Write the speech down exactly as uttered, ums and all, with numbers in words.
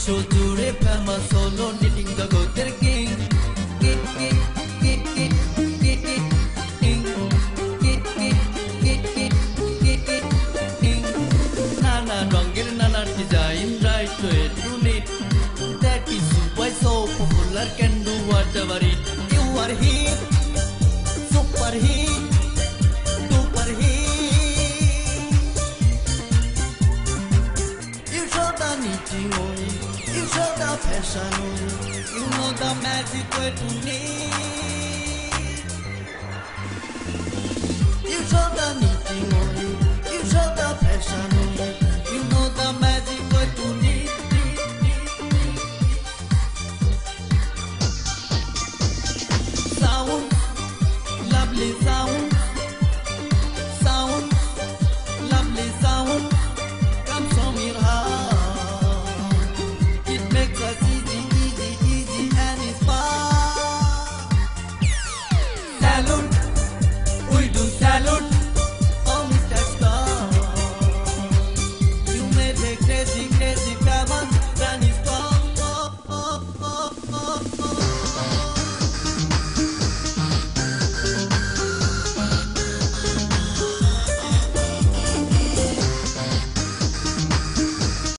show to the fama solo knitting the go to the king. Get get get get get get king. Get get get get get get king. Nana rongir nana design right to it to knit. That is why so popular can do whatever it. You are here, super here, super here. You show the knitting only, you show the passion only. You know the magic way to knit. You show the knitting.